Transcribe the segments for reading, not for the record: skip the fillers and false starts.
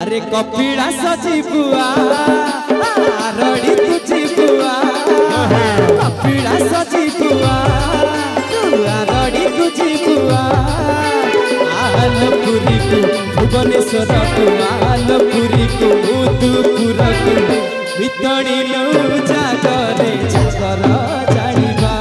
अरे कपिला सजी बुआ आरड़ी तुझी बुआ कपिला सजी बुआ आरड़ी तुझी बुआ आलपुरी को भुवनेश्वर को आलपुरी को मधुपुर को मितणी लो जागरे जागर जानिबा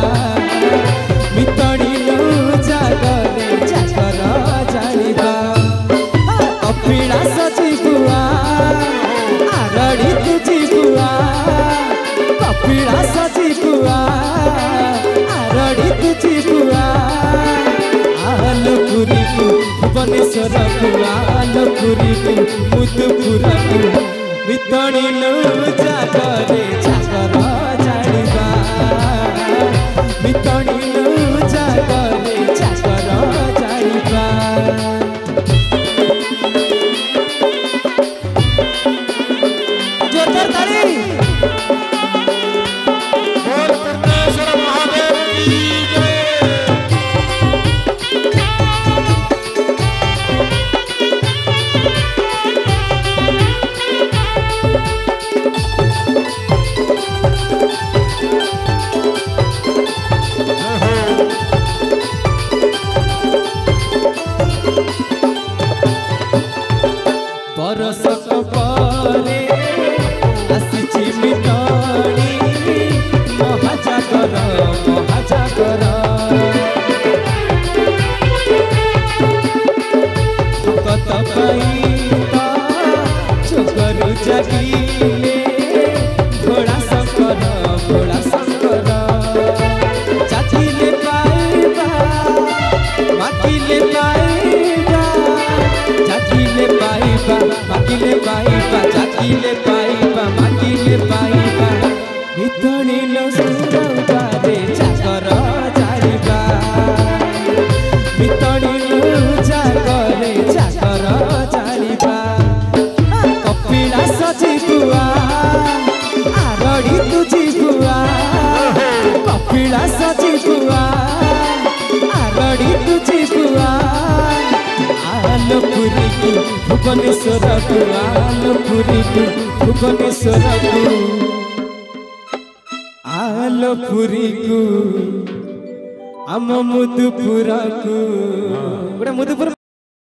मितणी लो जागरे जागर जानिबा कपिला सजी बुआ आरड़ी तुझी बुआ कपिला सजी बुआ आरड़ी तुझी बुआ आलपुरी को भुवनेश्वर को आलपुरी को मधुपुर को मितणी लो जागरे जागर जानिबा मितणी लो जागरे जागर जानिबा जोरदार ताली बोल परमेश्वर महादेव की जय। बरसक परे आसिछि मितणी महाजागर महाजागर भगत पाइबा जोगरु जागिले घोड़ा शंकर जातिले पाइबा मातिले पाइबा जातिले पाइबा मातिले पाइबा जातिले पाइबा मातिले पाइबा मितणी लो सुरबारे जागर जानिबा मितणी लो जागरे जागर जानिबा कपिला सजी बुआ आरड़ी तुझी बुआ कपिला सजी बुआ आरड़ी तुझी बुआ आलपुरी को भुवनेश्वर को आलपुरी को भुवनेश्वर को आलपुरी को आम मधुपुर को गोटे मधुपुर